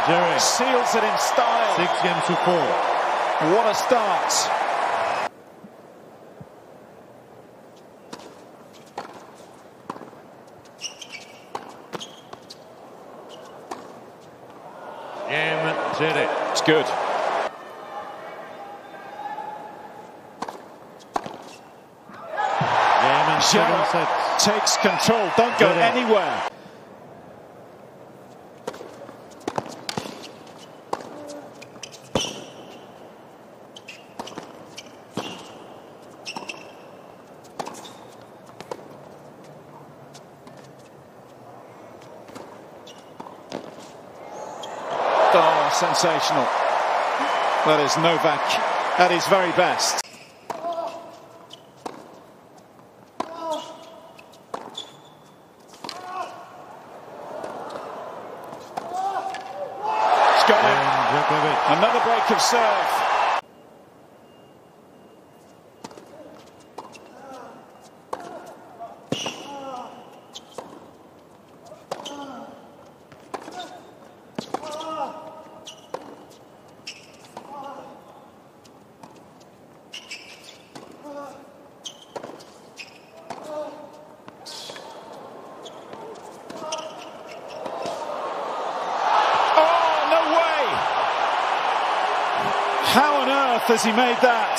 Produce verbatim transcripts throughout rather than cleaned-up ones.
Djere seals it in style. Six games to four. What a start. Game Djere. It's good. Game and seven sets. Takes control. Don't go Djere. anywhere. Oh, sensational. That is Novak at his very best. It's got it. Djokovic. Another break of serve. How on earth has he made that?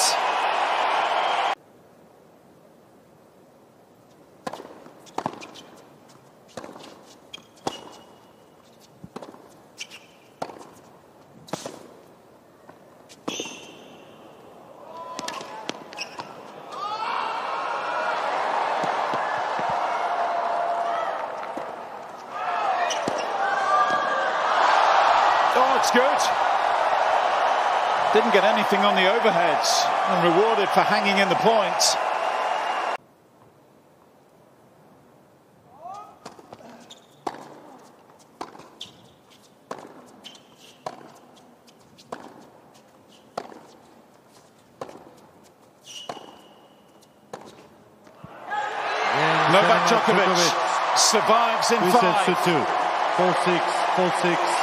Oh, it's good. Didn't get anything on the overheads and rewarded for hanging in the points. Game Novak seven, Djokovic, Djokovic survives in Two five. sets to two. Four six, four six.